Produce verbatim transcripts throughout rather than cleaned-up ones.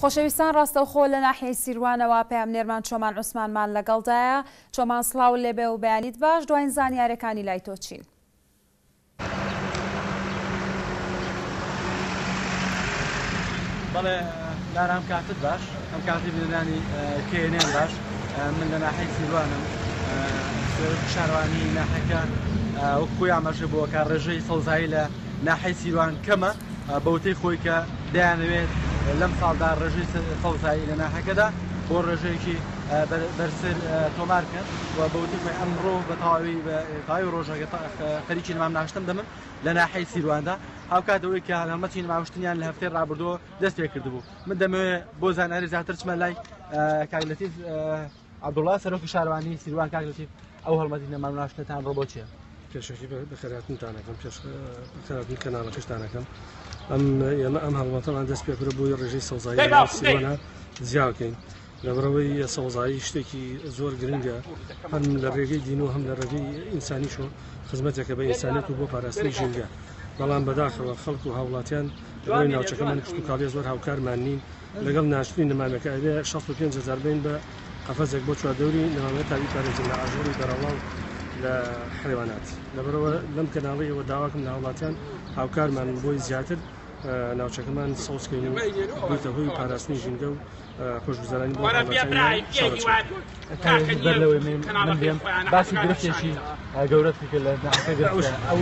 خۆشەویستان ڕاستەوخۆ لە ناحیەی سیروانەوە پەیامنێرمان چۆمان عوسمانمان لەگەڵدایە. چۆمان سڵاو لێبێ و بەیانیت باش، دوایین زانیاریەکانی لای تۆ چین؟ بەڵێ لارە ئەم کاتت باش، ئەم کاتی بنانی کێنێن باش. من لە ناحیەی سیروانم، شارەوانی ناحەکە وەکوی ئاماژە بووە کە ڕێژەی سەوزایی لە ناحیەی سیروان کەمە بەوتەی خۆی کە دەیانەوێت لەم ساڵدا ڕێژەی سەوزایی لە ناحەکەدا بۆ ڕێژەیەکی بەرسەر تۆمارکەن و بەوتەی خۆی ئەمڕۆ بە تەواوی بە تەواوی ڕۆژەکە خەریکی نمام ناشتم دەمن لە ناحیەی سیرواندا، هاوکاتەوەی کە هەڵمەتی نماوشتنیان لە هەفتەی ڕابردووە دەست پێ کردبوو. من دەمەوێت بۆ زانیاری زیاتر چمە لای کاک لەتیف عەبدوڵڵا سەرۆکی شارەوانی سیروان. کاک لەتیف، ئەو هەڵمەتی نەمام ناشتنتان ڕۆ بۆ چییە؟ پێشەکی بەخێراتنتانەکەم پێش بەخێراتنی کەناڵەکەشتانەکەم ئەم ئێمە ئەم هەڵمەتەمان دەست پێ کرد بۆی ڕێژەی سەوزایی سیروانە زیاکەین. لەبەرەوەی سەوزایی شتێکی زۆر گرنگە، هەم لە ڕێگەی دین و هەم لە ڕێگەی ئینسانیش و خزمەتێکە بە ئینسانیەت و بۆ پاراستنی ژینگە. بەڵام بەداخەوە خەڵک و هاوڵاتیان لەبەرەوەی ناوچەکەمان کشت و کاڵێ زۆر هاوکارمان نین لەگەڵ ناشتنی نەمامەکە ئەبێ شەست و پێنج هەزار بین بە قەفەزێک بۆ چواردەوری نەمامەت تاوی پارێزین لە ئاژۆری بەراڵاو لە حیوانات. لەبەرەوە لەم کەناڵی ئەوە داواکەم لە هاوڵاتیان هاوکارمان بۆی زیاتر ناوچەکەمان سەوزکەین و بێتە هۆی پاراستنی ژینگە و خۆشگوزارانی بۆ لەوەی من بێم باسی گرفتێکی گەورەت کرد لە ئەو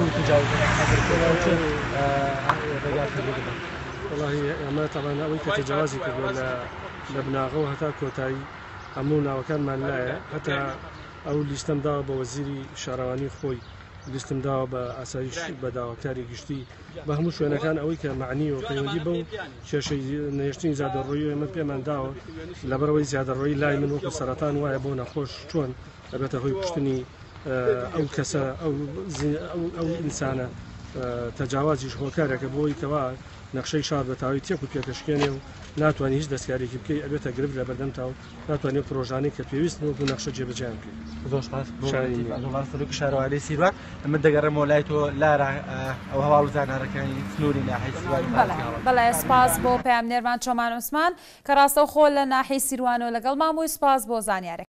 وڵی ئەمە تاوان ئەوەی کە تەجاوازی کردووە لە بناغە و هەتا کۆتایی هەموو ناوەکانمان لایە. هەتا ئەو لیستەم داوە بە وەزیری شارەوانی خۆی، لیستم داوە بە ئاسایش بە داواکاری گشتی بە هەموو شوێنەکان ئەوەی کە معنی و پەیوەندی بەو کێشەی نێشتنی زیادەڕۆیی ئێمە پێمان داوە. لەبەرەوەی زیادەڕۆیی لای من وەکو سەرەتان وایە بۆ نەخۆش چۆن دەبێتە هۆی کوشتنی ئەو کەسە ئەو ئینسانە تەجاوازیش هۆکارێکە بۆی کەوا نەخشەی شار بە تاوی تێک و پێکەشکێنێ و ناتوانانی هیچ دەستکارێکی بکەی ئەبێتە گرفت لە بەردەم تا و ناتوانێت پرۆژانەی کە پێویست وەکو نەخشە جێبەجیان بکەیت. زۆر سپاس سەرۆکی شارەوانی سیروان. من دەگەڕێمەوە لای تۆ لارە ئەو هەواڵ و زانارەکانی سنووری ناحیەی سیروان. بەڵێ سپاس بۆ پەیامنێرمان چۆمان عوسمان کە ڕاستەوخۆ لە ناحیەی سیروانەوە لەگەڵ مامۆی. سپاس بۆ زانیارێک.